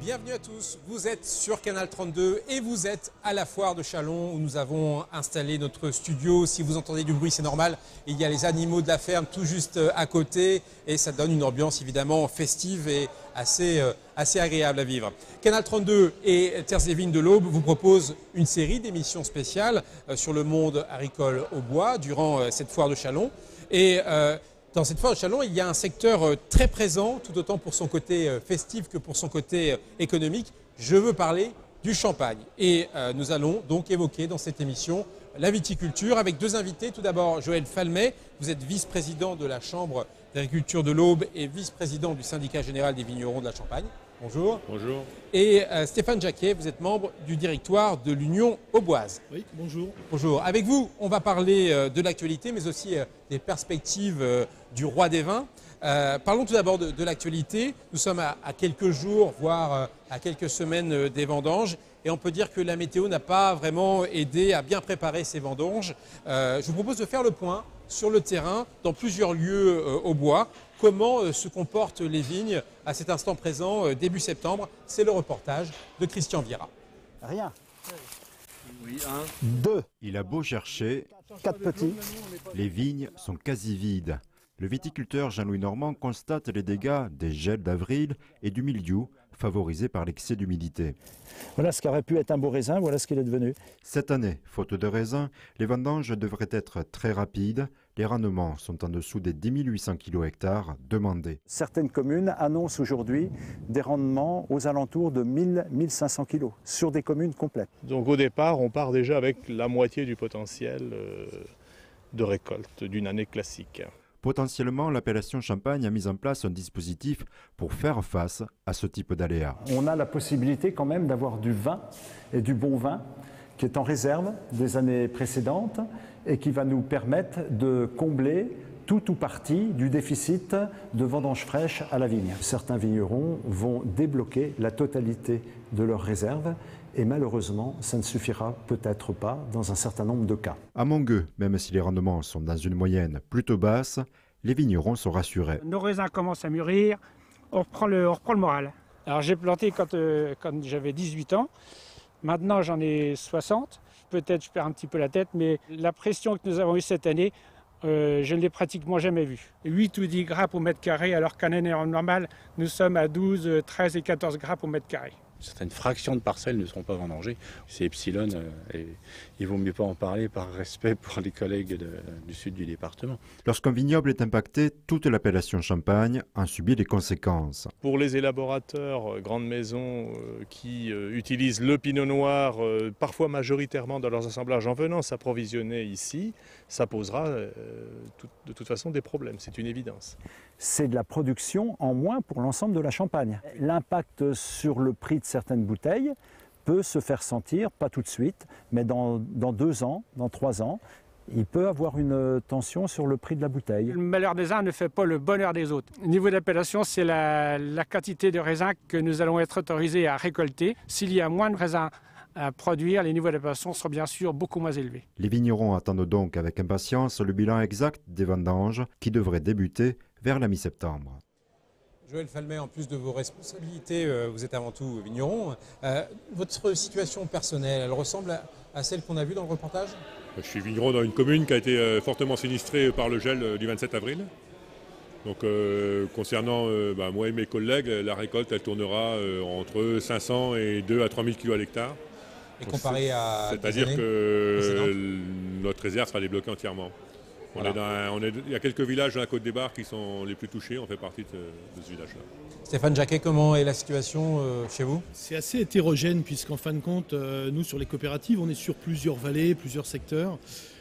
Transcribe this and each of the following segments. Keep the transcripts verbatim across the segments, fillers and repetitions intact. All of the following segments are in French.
Bienvenue à tous, vous êtes sur Canal trente-deux et vous êtes à la foire de Châlons où nous avons installé notre studio. Si vous entendez du bruit, c'est normal, il y a les animaux de la ferme tout juste à côté et ça donne une ambiance évidemment festive et assez, euh, assez agréable à vivre. Canal trente-deux et Terres et Vignes de l'Aube vous proposent une série d'émissions spéciales euh, sur le monde agricole au bois durant euh, cette foire de Châlons. Et euh, dans cette foire de Châlons, il y a un secteur très présent, tout autant pour son côté festif que pour son côté économique. Je veux parler du champagne. Et euh, nous allons donc évoquer dans cette émission la viticulture avec deux invités. Tout d'abord, Joël Falmet, vous êtes vice-président de la Chambre d'agriculture de l'Aube et vice-président du syndicat général des vignerons de la Champagne. Bonjour. Bonjour. Et euh, Stéphane Jacquet, vous êtes membre du directoire de l'Union Auboise. Oui, bonjour. Bonjour. Avec vous, on va parler euh, de l'actualité, mais aussi euh, des perspectives euh, du roi des vins. Euh, parlons tout d'abord de, de l'actualité. Nous sommes à, à quelques jours, voire euh, à quelques semaines euh, des vendanges. Et on peut dire que la météo n'a pas vraiment aidé à bien préparer ces vendanges. Euh, je vous propose de faire le point sur le terrain, dans plusieurs lieux euh, au bois. Comment euh, se comportent les vignes à cet instant présent, euh, début septembre. C'est le reportage de Christian Viera. Rien. Oui, un. Deux. Il a beau chercher, Quatre petits. les vignes sont quasi vides. Le viticulteur Jean-Louis Normand constate les dégâts des gels d'avril et du mildiou favorisés par l'excès d'humidité. Voilà ce qui aurait pu être un beau raisin, voilà ce qu'il est devenu. Cette année, faute de raisin, les vendanges devraient être très rapides. Les rendements sont en dessous des dix mille huit cents kilos hectares demandés. Certaines communes annoncent aujourd'hui des rendements aux alentours de mille à mille cinq cents kilos sur des communes complètes. Donc au départ, on part déjà avec la moitié du potentiel euh, de récolte d'une année classique. Potentiellement, l'appellation Champagne a mis en place un dispositif pour faire face à ce type d'aléas. On a la possibilité quand même d'avoir du vin et du bon vin qui est en réserve des années précédentes et qui va nous permettre de combler tout ou partie du déficit de vendanges fraîches à la vigne. Certains vignerons vont débloquer la totalité de leurs réserves et malheureusement, ça ne suffira peut-être pas dans un certain nombre de cas. À Mongueux, même si les rendements sont dans une moyenne plutôt basse, les vignerons sont rassurés. Nos raisins commencent à mûrir, on reprend le, on reprend le moral. Alors j'ai planté quand, euh, quand j'avais dix-huit ans, maintenant j'en ai soixante. Peut-être je perds un petit peu la tête, mais la pression que nous avons eue cette année, euh, je ne l'ai pratiquement jamais vue. huit ou dix grappes au mètre carré, alors qu'en année normale, nous sommes à douze, treize et quatorze grappes au mètre carré. Certaines fractions de parcelles ne seront pas vendangées. C'est epsilon euh, et il vaut mieux pas en parler par respect pour les collègues de, du sud du département. Lorsqu'un vignoble est impacté, toute l'appellation Champagne en subit les conséquences. Pour les élaborateurs, euh, grandes maisons euh, qui euh, utilisent le pinot noir, euh, parfois majoritairement dans leurs assemblages en venant s'approvisionner ici, ça posera euh, tout, de toute façon des problèmes, c'est une évidence. C'est de la production en moins pour l'ensemble de la Champagne. L'impact sur le prix de certaines bouteilles peut se faire sentir, pas tout de suite, mais dans, dans deux ans, dans trois ans, il peut avoir une tension sur le prix de la bouteille. Le malheur des uns ne fait pas le bonheur des autres. Au niveau d'appellation, c'est la, la quantité de raisins que nous allons être autorisés à récolter. S'il y a moins de raisins à produire, les niveaux d'appellation seront bien sûr beaucoup moins élevés. Les vignerons attendent donc avec impatience le bilan exact des vendanges qui devrait débuter vers la mi-septembre. Joël Falmet, en plus de vos responsabilités, euh, vous êtes avant tout vigneron. Euh, votre situation personnelle, elle ressemble à, à celle qu'on a vue dans le reportage ? Je suis vigneron dans une commune qui a été euh, fortement sinistrée par le gel euh, du vingt-sept avril. Donc euh, concernant euh, bah, moi et mes collègues, la récolte elle tournera euh, entre cinq cents et deux à trois mille kilos à l'hectare. Et comparé à... C'est-à-dire que euh, notre réserve sera débloquée entièrement. On voilà. est dans un, on est, il y a quelques villages dans la Côte des Barres qui sont les plus touchés, on fait partie de, de ce village-là. Stéphane Jacquet, comment est la situation euh, chez vous ? C'est assez hétérogène puisqu'en fin de compte, euh, nous sur les coopératives, on est sur plusieurs vallées, plusieurs secteurs.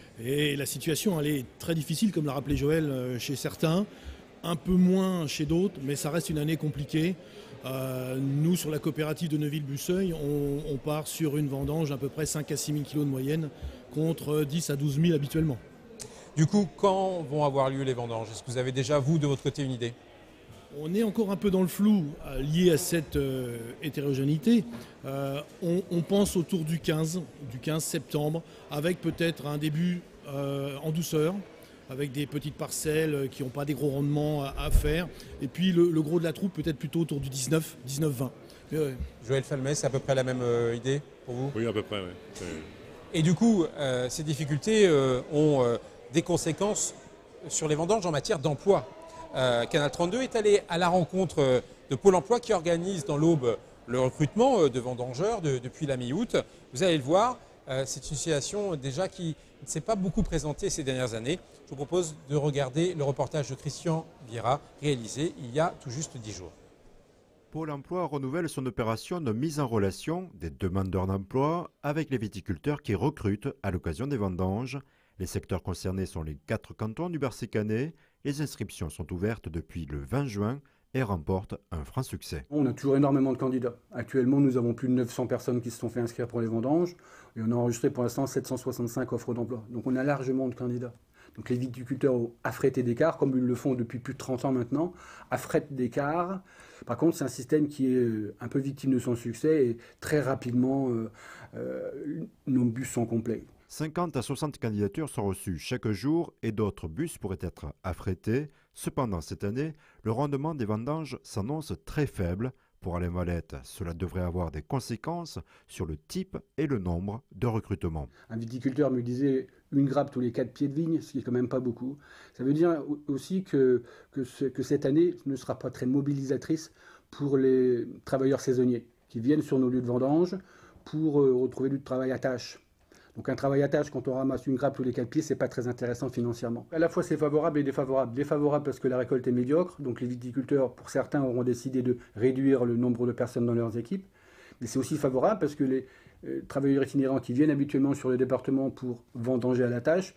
Et la situation elle est très difficile, comme l'a rappelé Joël, euh, chez certains, un peu moins chez d'autres, mais ça reste une année compliquée. Euh, nous, sur la coopérative de Neuville-Busseuil, on, on part sur une vendange d'à peu près cinq à six mille kilos de moyenne contre dix à douze mille habituellement. Du coup, quand vont avoir lieu les vendanges ? Est-ce que vous avez déjà, vous, de votre côté, une idée ? On est encore un peu dans le flou euh, lié à cette euh, hétérogénéité. Euh, on, on pense autour du quinze, du quinze septembre, avec peut-être un début euh, en douceur, avec des petites parcelles qui n'ont pas des gros rendements à, à faire. Et puis le, le gros de la troupe peut-être plutôt autour du dix-neuf vingt. Ouais. Joël Falmet, c'est à peu près la même euh, idée pour vous? Oui, à peu près, oui. Et du coup, euh, ces difficultés euh, ont euh, des conséquences sur les vendanges en matière d'emploi. Euh, Canal trente-deux est allé à la rencontre euh, de Pôle emploi qui organise dans l'Aube le recrutement euh, de vendangeurs de, depuis la mi-août. Vous allez le voir, euh, c'est une situation déjà qui ne s'est pas beaucoup présentée ces dernières années. Je vous propose de regarder le reportage de Christian Vieira réalisé il y a tout juste dix jours. Pôle emploi renouvelle son opération de mise en relation des demandeurs d'emploi avec les viticulteurs qui recrutent à l'occasion des vendanges. Les secteurs concernés sont les quatre cantons du Bercy-Canet. Les inscriptions sont ouvertes depuis le vingt juin et remportent un franc succès. On a toujours énormément de candidats. Actuellement, nous avons plus de neuf cents personnes qui se sont fait inscrire pour les vendanges et on a enregistré pour l'instant sept cent soixante-cinq offres d'emploi. Donc on a largement de candidats. Donc les viticulteurs affrètent des cars, comme ils le font depuis plus de trente ans maintenant, affrètent des cars. Par contre, c'est un système qui est un peu victime de son succès et très rapidement, euh, euh, nos bus sont complets. cinquante à soixante candidatures sont reçues chaque jour et d'autres bus pourraient être affrétés. Cependant, cette année, le rendement des vendanges s'annonce très faible. Pour Alain Valette, cela devrait avoir des conséquences sur le type et le nombre de recrutements. Un viticulteur me disait une grappe tous les quatre pieds de vigne, ce qui est quand même pas beaucoup. Ça veut dire aussi que, que, ce, que cette année ne sera pas très mobilisatrice pour les travailleurs saisonniers qui viennent sur nos lieux de vendange pour euh, retrouver du travail à tâche. Donc un travail à tâche, quand on ramasse une grappe tous les quatre pieds, c'est pas très intéressant financièrement. À la fois c'est favorable et défavorable. Défavorable parce que la récolte est médiocre, donc les viticulteurs, pour certains, auront décidé de réduire le nombre de personnes dans leurs équipes. Mais c'est aussi favorable parce que les euh, travailleurs itinérants qui viennent habituellement sur le département pour vendanger à la tâche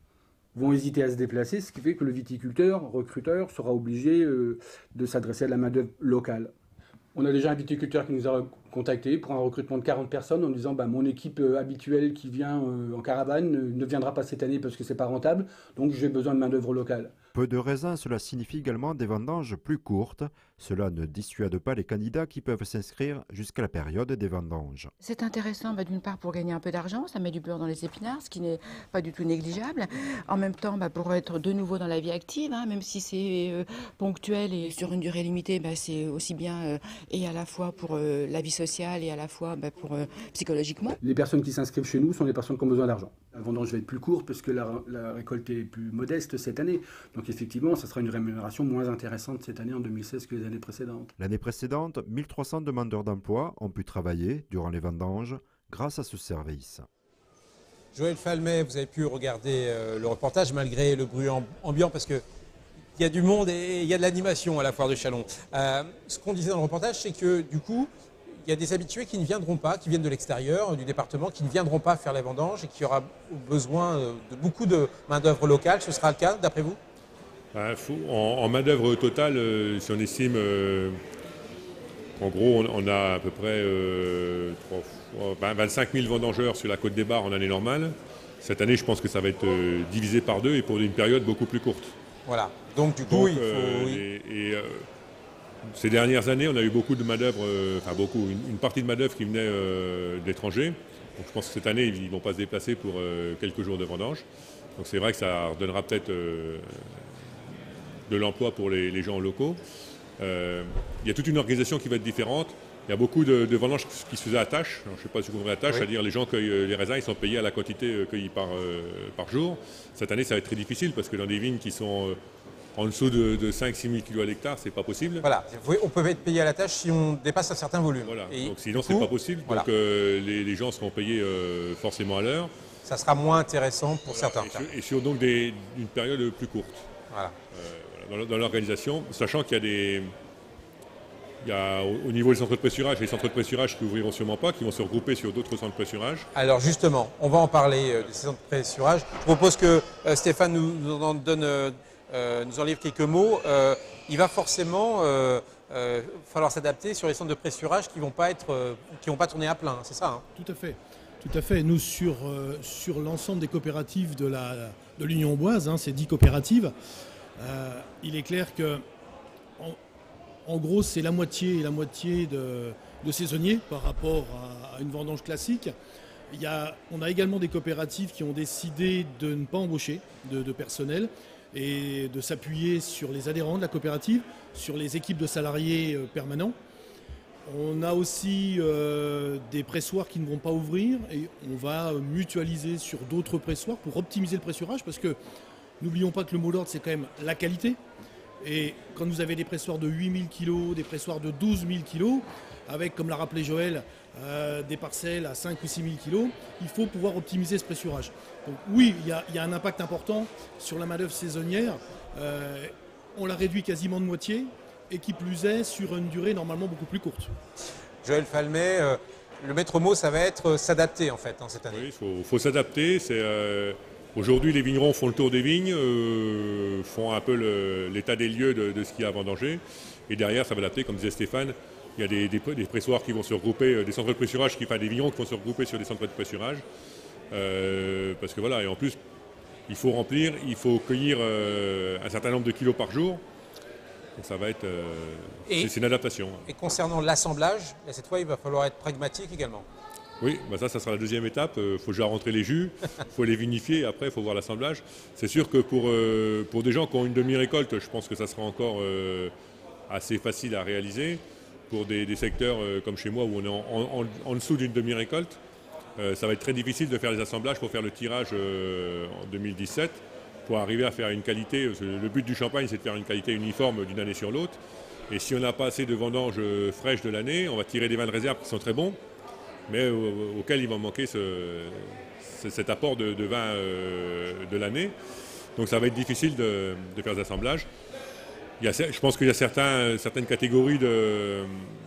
vont hésiter à se déplacer, ce qui fait que le viticulteur, recruteur, sera obligé euh, de s'adresser à la main-d'œuvre locale. On a déjà un viticulteur qui nous a contacté pour un recrutement de quarante personnes en disant bah, mon équipe euh, habituelle qui vient euh, en caravane euh, ne viendra pas cette année parce que c'est pas rentable, donc j'ai besoin de main-d'œuvre locale. Peu de raisins, cela signifie également des vendanges plus courtes. Cela ne dissuade pas les candidats qui peuvent s'inscrire jusqu'à la période des vendanges. C'est intéressant bah, d'une part pour gagner un peu d'argent, ça met du beurre dans les épinards, ce qui n'est pas du tout négligeable. En même temps, bah, pour être de nouveau dans la vie active, hein, même si c'est euh, ponctuel et sur une durée limitée, bah, c'est aussi bien euh, et à la fois pour euh, la vie sociale et à la fois bah, pour euh, psychologiquement. Les personnes qui s'inscrivent chez nous sont les personnes qui ont besoin d'argent. La vendange va être plus courte parce que la, la récolte est plus modeste cette année. Donc effectivement, ça sera une rémunération moins intéressante cette année en deux mille seize que les années précédentes. L'année précédente, mille trois cents demandeurs d'emploi ont pu travailler durant les vendanges grâce à ce service. Joël Falmet, vous avez pu regarder euh, le reportage malgré le bruit ambiant parce que il y a du monde et il y a de l'animation à la foire de Châlons. Euh, ce qu'on disait dans le reportage, c'est que du coup, il y a des habitués qui ne viendront pas, qui viennent de l'extérieur, du département, qui ne viendront pas faire les vendanges et qui aura besoin de beaucoup de main-d'œuvre locale. Ce sera le cas, d'après vous? Ben, faut, en, en main-d'œuvre totale, euh, si on estime, euh, en gros, on, on a à peu près euh, vingt-cinq mille vendangeurs sur la Côte des Bars en année normale. Cette année, je pense que ça va être euh, divisé par deux et pour une période beaucoup plus courte. Voilà. Donc, du coup, Donc, il faut. Euh, oui. et, et, euh, ces dernières années, on a eu beaucoup de main-d'œuvre, euh, enfin beaucoup, une, une partie de main-d'œuvre qui venait euh, d'étrangers. Donc, je pense que cette année, ils ne vont pas se déplacer pour euh, quelques jours de vendange. Donc, c'est vrai que ça redonnera peut-être euh, de l'emploi pour les, les gens locaux. Euh, il y a toute une organisation qui va être différente. Il y a beaucoup de, de vendanges qui se faisaient à tâche. Alors, je ne sais pas si vous comprenez à tâche, oui. C'est-à-dire les gens cueillent les raisins, ils sont payés à la quantité cueillie par, euh, par jour. Cette année, ça va être très difficile parce que dans des vignes qui sont euh, en dessous de, de cinq à six mille kilos à l'hectare, c'est pas possible. Voilà, on peut être payé à la tâche si on dépasse un certain volume. Voilà, et donc sinon c'est pas possible. Voilà. Donc euh, les, les gens seront payés euh, forcément à l'heure. Ça sera moins intéressant pour voilà, certains et cas. Sur, et sur donc des, une période plus courte. Voilà. Euh, voilà, dans, dans l'organisation, sachant qu'il y a des... Il y a, au, au niveau des centres de pressurage, les centres de pressurage qui ouvriront sûrement pas, qui vont se regrouper sur d'autres centres de pressurage. Alors justement, on va en parler euh, de ces centres de pressurage. Je propose que euh, Stéphane nous, nous en donne... Euh, Euh, nous en livre quelques mots. Euh, il va forcément euh, euh, falloir s'adapter sur les centres de pressurage qui ne vont pas être, euh, qui vont pas tourner à plein, c'est ça hein? Tout à fait. Tout à fait. Nous, sur, euh, sur l'ensemble des coopératives de, la, de l'Union Amboise, hein, ces dix coopératives, euh, il est clair que, en, en gros, c'est la moitié et la moitié de, de saisonniers par rapport à, à une vendange classique. Il y a, on a également des coopératives qui ont décidé de ne pas embaucher de, de personnel et de s'appuyer sur les adhérents de la coopérative, sur les équipes de salariés permanents. On a aussi euh, des pressoirs qui ne vont pas ouvrir et on va mutualiser sur d'autres pressoirs pour optimiser le pressurage parce que n'oublions pas que le mot d'ordre c'est quand même la qualité. Et quand vous avez des pressoirs de huit mille kilos, des pressoirs de douze mille kilos, avec, comme l'a rappelé Joël, euh, des parcelles à cinq ou six mille kilos, il faut pouvoir optimiser ce pressurage. Donc oui, il y a, il y a un impact important sur la main-d'œuvre saisonnière. Euh, on la réduit quasiment de moitié et qui plus est sur une durée normalement beaucoup plus courte. Joël Falmet, euh, le maître mot, ça va être s'adapter en fait hein, cette année. Oui, il faut, faut s'adapter. C'est, euh, aujourd'hui, les vignerons font le tour des vignes, euh, font un peu le, l'état des lieux de, de ce qu'il y a à vendanger. Et derrière, ça va adapter, comme disait Stéphane. Il y a des, des, des pressoirs qui vont se regrouper, des centres de pressurage, qui, enfin des vignerons qui vont se regrouper sur des centres de pressurage. Euh, parce que voilà, et en plus, il faut remplir, il faut cueillir euh, un certain nombre de kilos par jour. Donc ça va être, euh, c'est, c'est une adaptation. Et concernant l'assemblage, cette fois, il va falloir être pragmatique également. Oui, bah ça, ça sera la deuxième étape. Il euh, faut déjà rentrer les jus, il faut les vinifier, et après, il faut voir l'assemblage. C'est sûr que pour, euh, pour des gens qui ont une demi-récolte, je pense que ça sera encore euh, assez facile à réaliser. Pour des, des secteurs euh, comme chez moi, où on est en, en, en dessous d'une demi-récolte, euh, ça va être très difficile de faire les assemblages pour faire le tirage euh, en deux mille dix-sept, pour arriver à faire une qualité. Le but du champagne, c'est de faire une qualité uniforme d'une année sur l'autre. Et si on n'a pas assez de vendanges fraîches de l'année, on va tirer des vins de réserve qui sont très bons, mais au, auxquels il va manquer ce, ce, cet apport de, de vin euh, de l'année. Donc ça va être difficile de, de faire des assemblages. Il y a, je pense qu'il y a certains, certaines catégories de,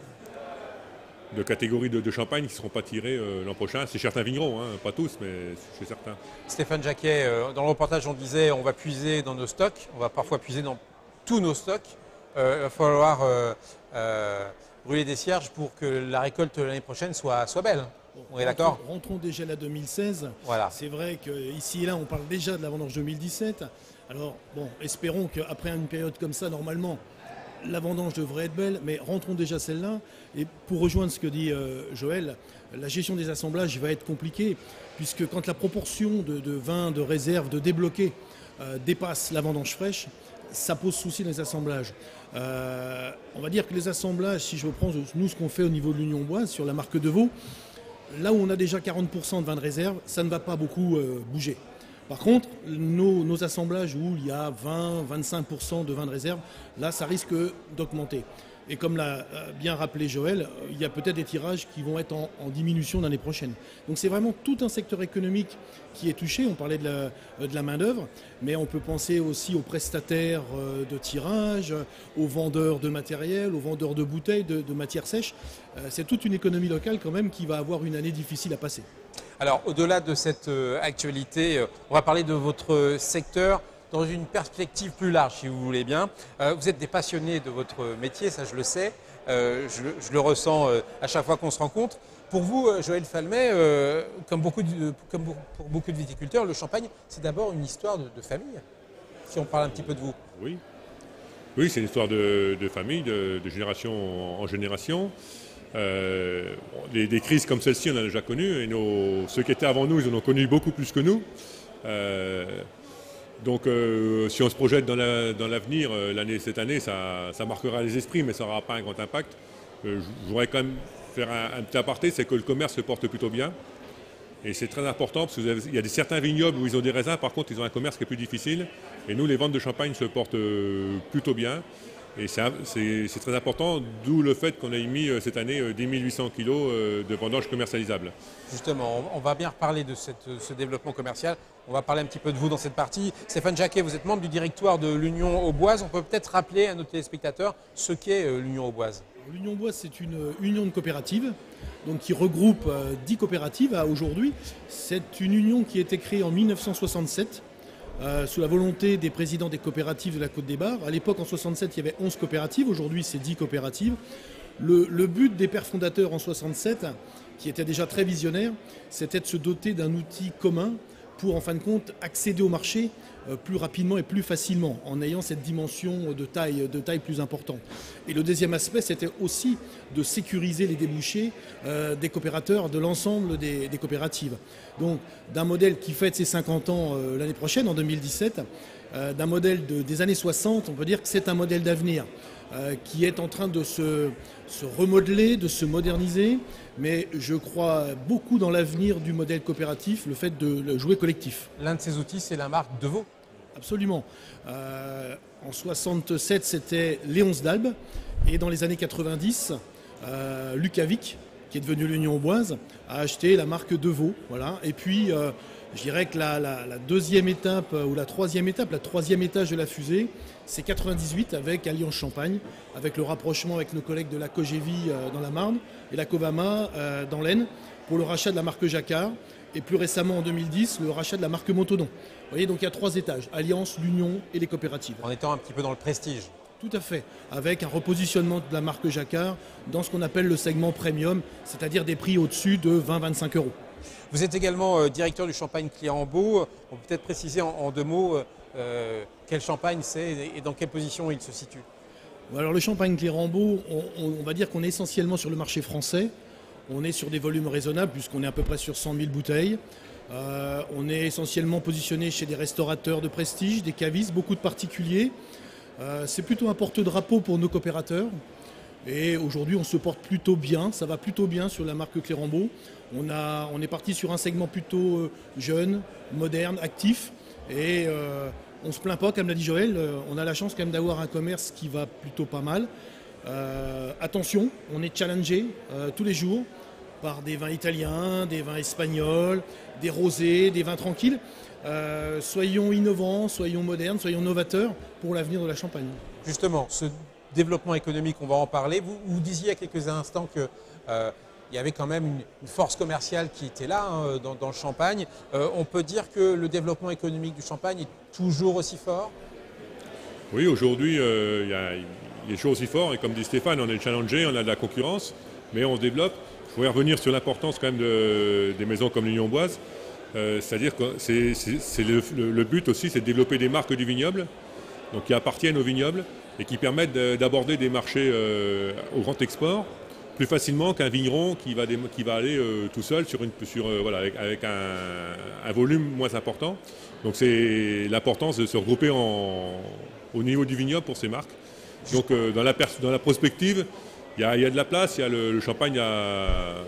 de, catégories de, de champagne qui ne seront pas tirées euh, l'an prochain. C'est certains vignerons, hein, pas tous, mais chez certains. Stéphane Jacquet, euh, dans le reportage, on disait on va puiser dans nos stocks, on va parfois puiser dans tous nos stocks. Euh, il va falloir euh, euh, brûler des cierges pour que la récolte l'année prochaine soit, soit belle. Bon, on est d'accord ? Rentrons déjà à deux mille seize. Voilà. C'est vrai qu'ici et là, on parle déjà de la vendange deux mille dix-sept. Alors, bon, espérons qu'après une période comme ça, normalement, la vendange devrait être belle, mais rentrons déjà celle-là. Et pour rejoindre ce que dit euh, Joël, la gestion des assemblages va être compliquée, puisque quand la proportion de, de vins, de réserve, de débloqués euh, dépasse la vendange fraîche, ça pose souci dans les assemblages. Euh, on va dire que les assemblages, si je reprends nous ce qu'on fait au niveau de l'Union Boise sur la marque Devault, là où on a déjà quarante pour cent de vins de réserve, ça ne va pas beaucoup euh, bouger. Par contre, nos, nos assemblages où il y a vingt à vingt-cinq pour cent de vins de réserve, là, ça risque d'augmenter. Et comme l'a bien rappelé Joël, il y a peut-être des tirages qui vont être en, en diminution l'année prochaine. Donc c'est vraiment tout un secteur économique qui est touché. On parlait de la, de la main-d'œuvre, mais on peut penser aussi aux prestataires de tirage, aux vendeurs de matériel, aux vendeurs de bouteilles, de, de matières sèches. C'est toute une économie locale quand même qui va avoir une année difficile à passer. Alors, au-delà de cette euh, actualité, euh, on va parler de votre secteur dans une perspective plus large, si vous voulez bien. Euh, vous êtes des passionnés de votre métier, ça je le sais. Euh, je, je le ressens euh, à chaque fois qu'on se rencontre. Pour vous, euh, Joël Falmet, euh, comme, beaucoup de, comme pour beaucoup de viticulteurs, le champagne, c'est d'abord une histoire de, de famille, si on parle un petit peu de vous. Oui, oui, c'est une histoire de, de famille, de, de génération en génération. Euh, des, des crises comme celle-ci, on en a déjà connu, et nos, ceux qui étaient avant nous, ils en ont connu beaucoup plus que nous. Euh, donc, euh, si on se projette dans, la, dans l'avenir, euh, l'année, cette année, ça, ça marquera les esprits, mais ça n'aura pas un grand impact. Euh, je voudrais quand même faire un, un petit aparté, c'est que le commerce se porte plutôt bien. Et c'est très important, parce qu'il y a des, certains vignobles où ils ont des raisins, par contre, ils ont un commerce qui est plus difficile. Et nous, les ventes de champagne se portent euh, plutôt bien. Et c'est, c'est, c'est très important, d'où le fait qu'on ait mis euh, cette année euh, dix mille huit cents kilos euh, de vendanges commercialisables. Justement, on, on va bien reparler de cette, ce développement commercial. On va parler un petit peu de vous dans cette partie. Stéphane Jacquet, vous êtes membre du directoire de l'Union Auboise. On peut peut-être rappeler à nos téléspectateurs ce qu'est euh, l'Union Auboise. L'Union Auboise, c'est une union de coopératives donc, qui regroupe euh, dix coopératives à aujourd'hui. C'est une union qui a été créée en mille neuf cent soixante-sept. Euh, sous la volonté des présidents des coopératives de la Côte-des-Barres. À l'époque, en soixante-sept, il y avait onze coopératives. Aujourd'hui, c'est dix coopératives. Le, le but des pères fondateurs en soixante-sept, qui étaient déjà très visionnaires, c'était de se doter d'un outil commun pour, en fin de compte, accéder au marché euh, plus rapidement et plus facilement, en ayant cette dimension de taille, de taille plus importante. Et le deuxième aspect, c'était aussi de sécuriser les débouchés euh, des coopérateurs, de l'ensemble des, des coopératives. Donc, d'un modèle qui fête ses cinquante ans euh, l'année prochaine, en deux mille dix-sept, euh, d'un modèle de, des années soixante, on peut dire que c'est un modèle d'avenir euh, qui est en train de se, se remodeler, de se moderniser. Mais je crois beaucoup dans l'avenir du modèle coopératif, le fait de le jouer collectif. L'un de ces outils, c'est la marque Deveau. Absolument. Euh, en soixante-sept, c'était Léonce d'Albe. Et dans les années quatre-vingt-dix, euh, Lucavic, qui est devenu l'Union Auboise, a acheté la marque Deveau. Voilà. Et puis, euh, je dirais que la, la, la deuxième étape, ou la troisième étape, la troisième étage de la fusée, c'est quatre-vingt-dix-huit avec Alliance Champagne, avec le rapprochement avec nos collègues de la Cogévie euh, dans la Marne et la Covama euh, dans l'Aisne, pour le rachat de la marque Jacquard. Et plus récemment, en deux mille dix, le rachat de la marque Montaudan. Vous voyez, donc il y a trois étages, Alliance, l'Union et les coopératives. En étant un petit peu dans le prestige. Tout à fait, avec un repositionnement de la marque Jacquard dans ce qu'on appelle le segment premium, c'est-à-dire des prix au-dessus de vingt à vingt-cinq euros. Vous êtes également euh, directeur du champagne Clérambault. On peut peut-être préciser en, en deux mots euh, quel champagne c'est et dans quelle position il se situe. Alors le champagne Clérambault, on, on, on va dire qu'on est essentiellement sur le marché français. On est sur des volumes raisonnables puisqu'on est à peu près sur cent mille bouteilles. Euh, on est essentiellement positionné chez des restaurateurs de prestige, des cavistes, beaucoup de particuliers. Euh, c'est plutôt un porte-drapeau pour nos coopérateurs. Et aujourd'hui, on se porte plutôt bien. Ça va plutôt bien sur la marque Clérambault. On, a, on est parti sur un segment plutôt euh, jeune, moderne, actif. Et euh, on ne se plaint pas, comme l'a dit Joël. Euh, on a la chance quand même d'avoir un commerce qui va plutôt pas mal. Euh, attention, on est challengé euh, tous les jours par des vins italiens, des vins espagnols, des rosés, des vins tranquilles. Euh, soyons innovants, soyons modernes, soyons novateurs pour l'avenir de la Champagne. Justement, ce développement économique, on va en parler. Vous, vous disiez il y a quelques instants qu'il euh, y avait quand même une, une force commerciale qui était là hein, dans, dans le Champagne. Euh, on peut dire que le développement économique du Champagne est toujours aussi fort? Oui, aujourd'hui, euh, y a, il est toujours aussi fort. Et comme dit Stéphane, on est challengé, on a de la concurrence, mais on se développe. Il faudrait revenir sur l'importance quand même de, des maisons comme l'Union Auboise. Euh, C'est-à-dire que c'est, c'est, c'est le, le, le but aussi, c'est de développer des marques du vignoble, donc qui appartiennent au vignoble et qui permettent de, d'aborder des marchés euh, au grand export plus facilement qu'un vigneron qui va, des, qui va aller euh, tout seul sur une, sur, euh, voilà, avec, avec un, un volume moins important. Donc c'est l'importance de se regrouper en, au niveau du vignoble pour ces marques. Donc euh, dans, la pers- dans la prospective, il y, y a de la place, il y a le, le Champagne a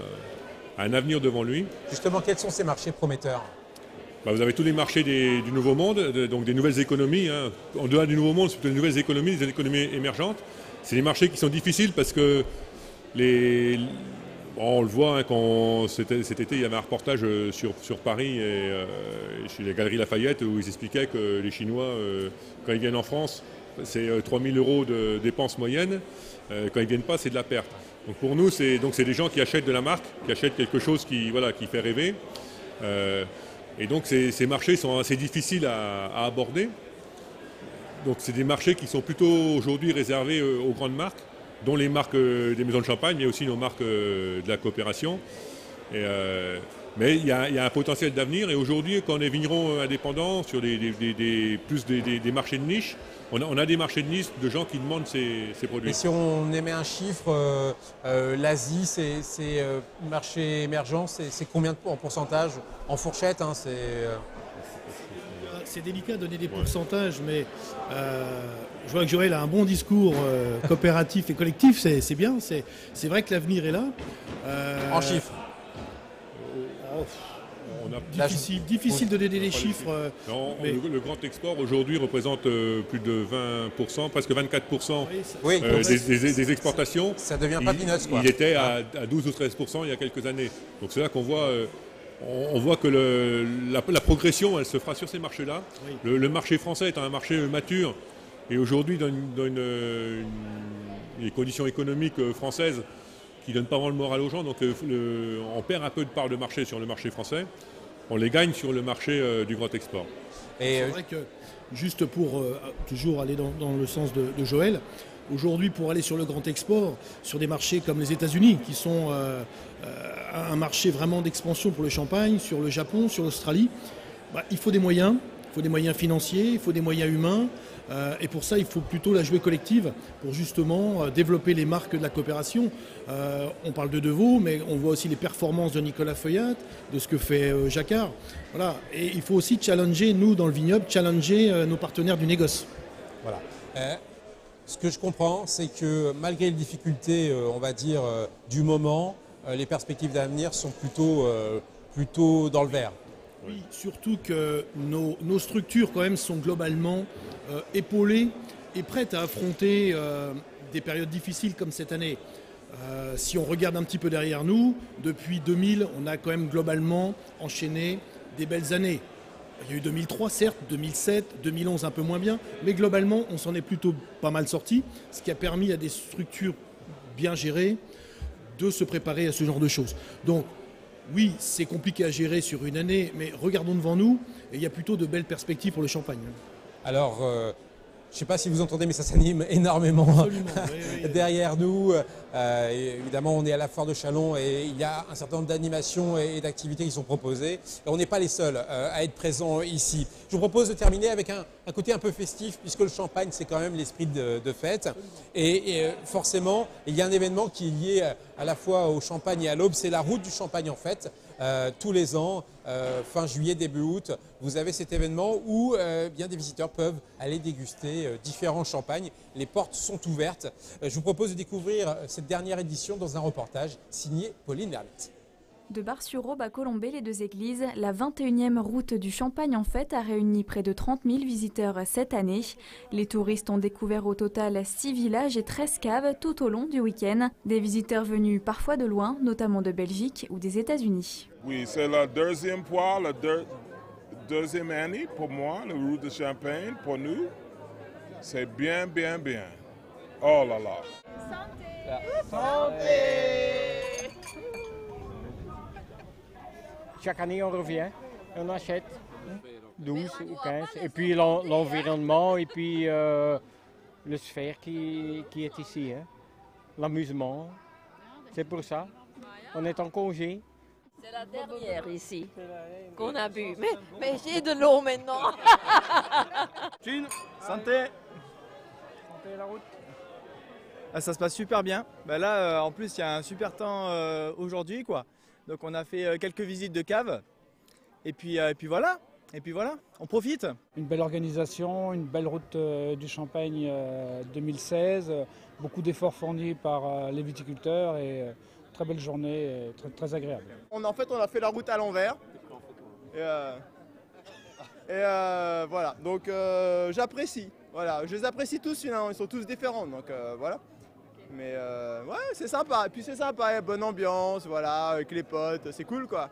un avenir devant lui. Justement, quels sont ces marchés prometteurs? Bah, vous avez tous les marchés des, du Nouveau Monde, de, donc des nouvelles économies. Hein. En dehors du Nouveau Monde, c'est plutôt des nouvelles économies, des économies émergentes. C'est des marchés qui sont difficiles parce que les, bon, on le voit, hein, quand cet, cet été, il y avait un reportage sur, sur Paris et euh, chez les Galeries Lafayette où ils expliquaient que les Chinois, euh, quand ils viennent en France, c'est euh, trois mille euros de dépenses moyennes. Euh, quand ils ne viennent pas, c'est de la perte. Donc pour nous, c'est, donc c'est des gens qui achètent de la marque, qui achètent quelque chose qui, voilà, qui fait rêver. Euh, et donc ces, ces marchés sont assez difficiles à, à aborder. Donc c'est des marchés qui sont plutôt aujourd'hui réservés euh, aux grandes marques, dont les marques euh, des maisons de champagne, mais aussi nos marques euh, de la coopération. Et, euh, mais il y, y a un potentiel d'avenir. Et aujourd'hui, quand on est vigneron indépendant sur des, des, des, des, plus des, des, des marchés de niche, on a, on a des marchés de niche de gens qui demandent ces, ces produits. Et si on émet un chiffre, euh, euh, l'Asie, c'est, c'est euh, marché émergent, c'est, c'est combien de, en pourcentage? En fourchette, hein, c'est... Euh... C'est délicat de donner des pourcentages, mais euh, je vois que Joël a un bon discours euh, coopératif et collectif, c'est, c'est bien, c'est, c'est vrai que l'avenir est là. Euh, en chiffres oh, on a difficile, difficile de donner des chiffres. Euh, non, mais... le, le grand export aujourd'hui représente euh, plus de vingt pour cent, presque vingt-quatre pour cent oui, euh, des, des, des exportations. Ça devient pas peanuts, quoi. Il était à, à douze ou treize pour cent il y a quelques années. Donc c'est là qu'on voit... Euh, on voit que le, la, la progression, elle se fera sur ces marchés-là. Oui. Le, le marché français est un marché mature. Et aujourd'hui, dans, une, dans une, une, les conditions économiques françaises qui ne donnent pas vraiment le moral aux gens, donc le, on perd un peu de part de marché sur le marché français. On les gagne sur le marché euh, du grand export. Et c'est vrai que, juste pour euh, toujours aller dans, dans le sens de, de Joël, aujourd'hui, pour aller sur le grand export, sur des marchés comme les États-Unis, qui sont euh, euh, un marché vraiment d'expansion pour le champagne, sur le Japon, sur l'Australie, bah, il faut des moyens, faut des moyens financiers, il faut des moyens humains. Euh, et pour ça, il faut plutôt la jouer collective pour justement euh, développer les marques de la coopération. Euh, on parle de Devaux, mais on voit aussi les performances de Nicolas Feuillat, de ce que fait euh, Jacquard. Voilà. Et il faut aussi challenger, nous, dans le vignoble, challenger euh, nos partenaires du négoce. Voilà. Euh, ce que je comprends, c'est que malgré les difficultés, euh, on va dire, euh, du moment, euh, les perspectives d'avenir sont plutôt, euh, plutôt dans le vert. Oui, surtout que nos, nos structures quand même sont globalement euh, épaulées et prêtes à affronter euh, des périodes difficiles comme cette année. Euh, si on regarde un petit peu derrière nous, depuis deux mille, on a quand même globalement enchaîné des belles années. Il y a eu deux mille trois, certes, deux mille sept, deux mille onze un peu moins bien, mais globalement, on s'en est plutôt pas mal sorti, ce qui a permis à des structures bien gérées de se préparer à ce genre de choses. Donc, oui, c'est compliqué à gérer sur une année, mais regardons devant nous, et il y a plutôt de belles perspectives pour le champagne. Alors, euh, je ne sais pas si vous entendez, mais ça s'anime énormément oui, oui, derrière nous. Euh, et évidemment, on est à la foire de Châlons et il y a un certain nombre d'animations et d'activités qui sont proposées. Et on n'est pas les seuls euh, à être présents ici. Je vous propose de terminer avec un, un côté un peu festif, puisque le champagne, c'est quand même l'esprit de, de fête. Et, et forcément, il y a un événement qui est lié à la fois au champagne et à l'aube, c'est la route du champagne en fait. Euh, tous les ans, euh, fin juillet, début août, vous avez cet événement où euh, bien des visiteurs peuvent aller déguster euh, différents champagnes. Les portes sont ouvertes. Euh, je vous propose de découvrir cette dernière édition dans un reportage signé Pauline Vermette. De Bar-sur-Aube à Colombey-les-Deux-Églises, la vingt et unième route du Champagne en fête a réuni près de trente mille visiteurs cette année. Les touristes ont découvert au total six villages et treize caves tout au long du week-end. Des visiteurs venus parfois de loin, notamment de Belgique ou des États-Unis. Oui, c'est la deuxième fois, la deux, deuxième année pour moi, la route de Champagne, pour nous. C'est bien, bien, bien. Oh là là. Santé! Santé! Chaque année, on revient, on achète douze ou quinze. Et puis l'environnement et puis euh, le sphère qui, qui est ici. Hein. L'amusement, c'est pour ça. On est en congé. C'est la dernière ici qu'on a bu. Mais, mais j'ai de l'eau maintenant. Chine, santé. Santé la route. Ah, ça se passe super bien. Bah là, euh, en plus, il y a un super temps euh, aujourd'hui, quoi. Donc on a fait euh, quelques visites de caves. Et puis, euh, et puis voilà. Et puis voilà, on profite. Une belle organisation, une belle route euh, du Champagne euh, deux mille seize. Euh, beaucoup d'efforts fournis par euh, les viticulteurs et euh, très belle journée, euh, très, très agréable. On, en fait, on a fait la route à l'envers. Et, euh, et euh, voilà, donc euh, j'apprécie. Voilà, je les apprécie tous finalement, ils sont tous différents. Donc euh, voilà. Mais euh, ouais, c'est sympa. Et puis c'est sympa, il y a bonne ambiance, voilà, avec les potes, c'est cool quoi.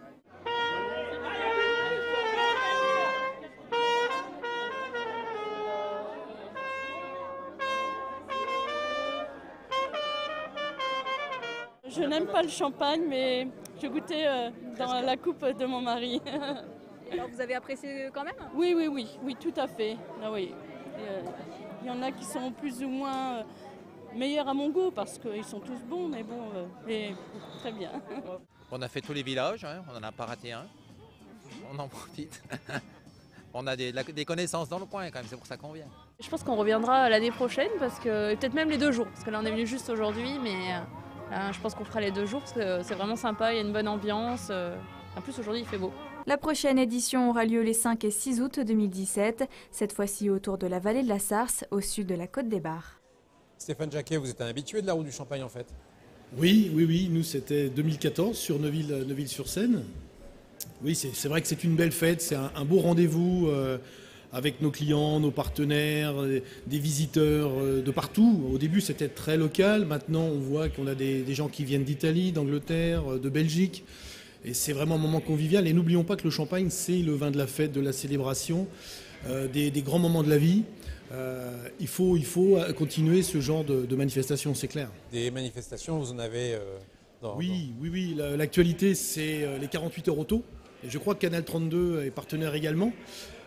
Je n'aime pas le champagne, mais je goûtais euh, dans la coupe de mon mari. Et alors vous avez apprécié quand même? Oui, oui, oui, oui, tout à fait. Ah, oui. Il y en a qui sont plus ou moins euh, meilleurs à mon goût parce qu'ils sont tous bons, mais bon, euh, et très bien. On a fait tous les villages, hein, on n'en a pas raté un. On en profite. On a des, des connaissances dans le coin quand même, c'est pour ça qu'on vient. Je pense qu'on reviendra l'année prochaine, parce que peut-être même les deux jours, parce que là on est venu juste aujourd'hui, mais euh, je pense qu'on fera les deux jours parce que c'est vraiment sympa, il y a une bonne ambiance. Euh, en plus aujourd'hui il fait beau. La prochaine édition aura lieu les cinq et six août deux mille dix-sept, cette fois-ci autour de la vallée de la Sarce, au sud de la Côte des Bars. Stéphane Jacquet, vous êtes un habitué de la route du Champagne en fait? Oui, oui, oui, nous c'était deux mille quatorze sur Neuville, Neuville-sur-Seine. Oui, c'est vrai que c'est une belle fête, c'est un, un beau rendez-vous euh, avec nos clients, nos partenaires, des visiteurs euh, de partout. Au début c'était très local, maintenant on voit qu'on a des, des gens qui viennent d'Italie, d'Angleterre, de Belgique. Et c'est vraiment un moment convivial. Et n'oublions pas que le champagne, c'est le vin de la fête, de la célébration, euh, des, des grands moments de la vie. Euh, il faut, il faut continuer ce genre de, de manifestations, c'est clair. Des manifestations, vous en avez euh, dans, Oui, dans... oui, oui. L'actualité, c'est les quarante-huit heures auto. Et je crois que Canal trente-deux est partenaire également.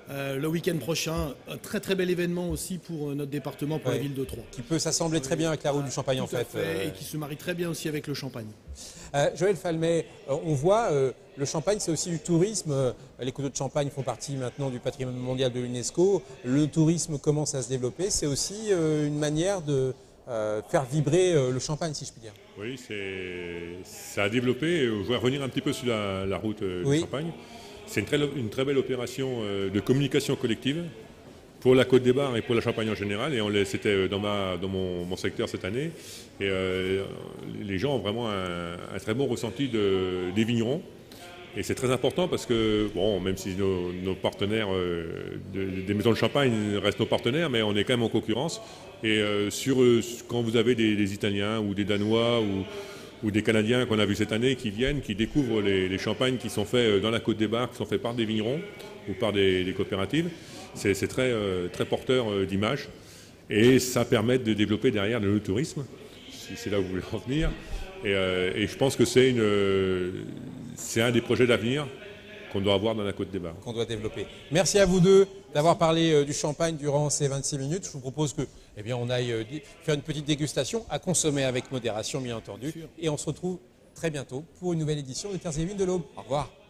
euh, le week-end prochain. Un très très bel événement aussi pour euh, notre département, pour ouais. la ville de Troyes. Qui peut s'assembler très bien avec la route du Champagne Tout en fait. à fait euh... Et qui se marie très bien aussi avec le Champagne. Euh, Joël Falmet, euh, on voit, euh, le Champagne c'est aussi du tourisme. Euh, les coteaux de Champagne font partie maintenant du patrimoine mondial de l'UNESCO. Le tourisme commence à se développer. C'est aussi euh, une manière de euh, faire vibrer euh, le Champagne, si je puis dire. Oui, ça a développé. Je vais revenir un petit peu sur la, la route euh, oui. du Champagne. C'est une très, une très belle opération euh, de communication collective pour la Côte des Bars et pour la Champagne en général. Et c'était dans, ma, dans mon, mon secteur cette année. Et euh, les gens ont vraiment un, un très bon ressenti de, des vignerons. Et c'est très important parce que, bon, même si nos, nos partenaires euh, de, des maisons de champagne restent nos partenaires, mais on est quand même en concurrence. Et euh, sur, quand vous avez des, des Italiens ou des Danois ou, ou des Canadiens qu'on a vus cette année qui viennent, qui découvrent les, les champagnes qui sont faits dans la Côte des Bars, qui sont faits par des vignerons ou par des, des coopératives, c'est très, euh, très porteur euh, d'image. Et ça permet de développer derrière le tourisme, si c'est là où vous voulez en venir. Et, euh, et je pense que c'est une... Euh, c'est un des projets d'avenir qu'on doit avoir dans la Côte des Bars. Qu'on doit développer. Merci à vous deux d'avoir parlé euh, du Champagne durant ces vingt-six minutes. Je vous propose que, eh bien, on aille euh, faire une petite dégustation, à consommer avec modération, bien entendu. Et on se retrouve très bientôt pour une nouvelle édition de Terres et Vignes de l'Aube. Au revoir.